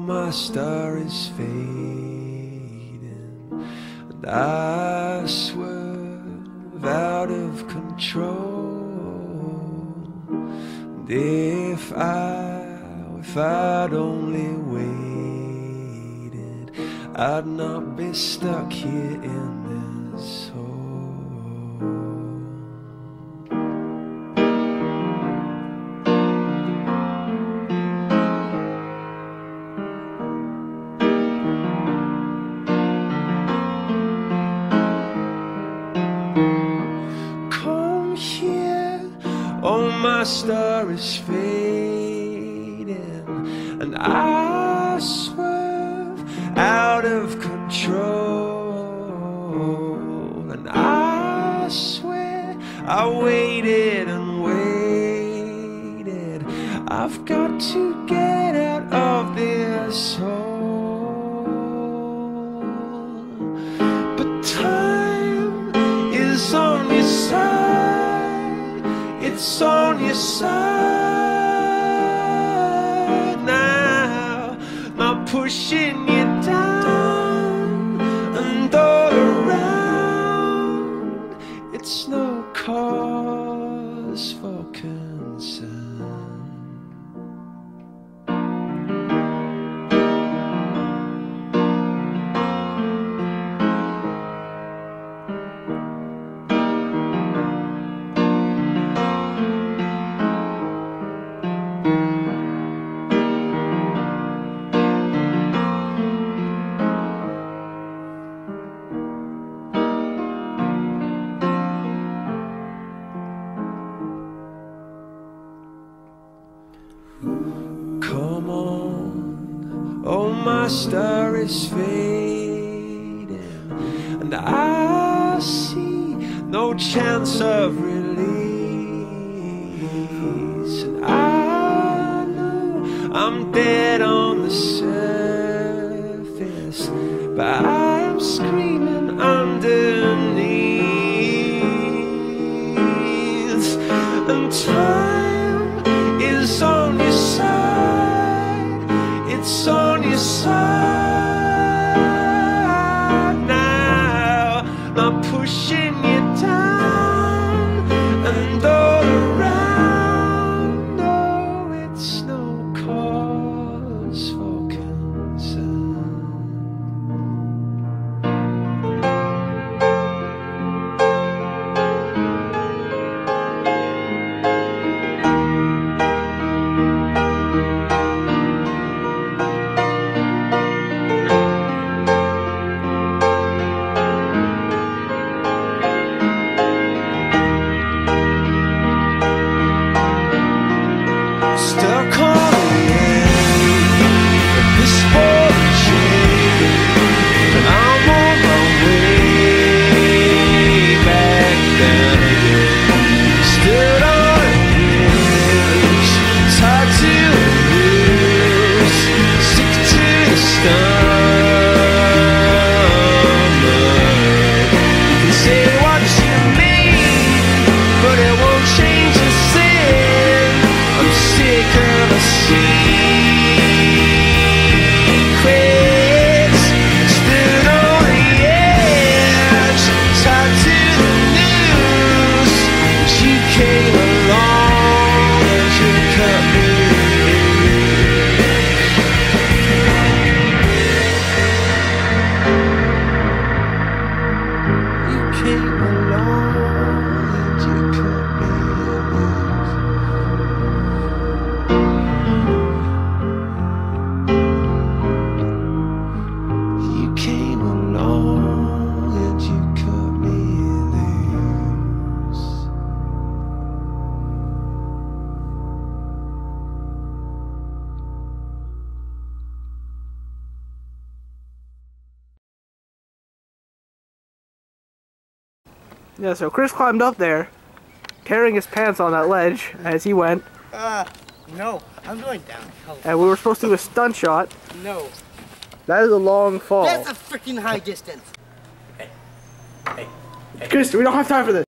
my star is fading, and I swerve out of control. And if I'd only waited, I'd not be stuck here in this hole. Come here, oh my star is fading, and I swerve out of control. And I swear I waited and waited. I've got to get out of this hole. But time is on your side. It's on your side now, not pushing you down and all around. It's no cause for concern. Come on, oh my star is fading, and I see no chance of release. And I know I'm dead on the surface, but I am screaming underneath. And time is on your side, it's on your side now, not pushing you down and all around. No, it's no cause for concern. Stuck on the end of this ball chain, and I'm on my way back down again. Stood on a bridge, tied to a noose, stick to the stomach. You can say what you mean, but it won't change a thing. I'm sick of the secrets, stood on the edge, tied to the noose. But you came along and you cut me loose. You came along and you cut me loose. You came along and you cut me loose. Yeah, so Chris climbed up there, tearing his pants on that ledge as he went. No, I'm going downhill. And we were supposed to do a stunt shot. No. That is a long fall. That's a freaking high distance. Chris, we don't have time for this.